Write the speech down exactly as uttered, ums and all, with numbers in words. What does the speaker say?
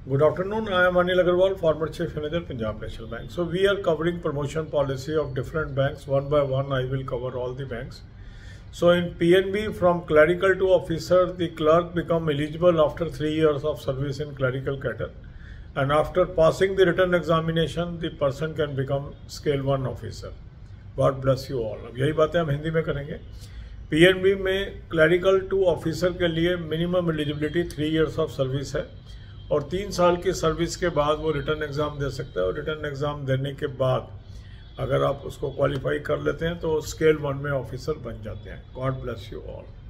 Good afternoon. I am Anil Agarwal, former Chief Manager, Punjab National Bank. So we are covering promotion policy of different banks. One by one, I will cover all the banks. So in P N B, from clerical to officer, the clerk become eligible after three years of service in clerical cadre. And after passing the written examination, the person can become scale one officer. God bless you all. अब यही बातें हम हिंदी में करेंगे. P N B में clerical to officer के लिए minimum eligibility three years of service है और तीन साल की सर्विस के बाद वो रिटर्न एग्ज़ाम दे सकता है और रिटर्न एग्ज़ाम देने के बाद अगर आप उसको क्वालिफाई कर लेते हैं तो स्केल वन में ऑफिसर बन जाते हैं. God bless you all.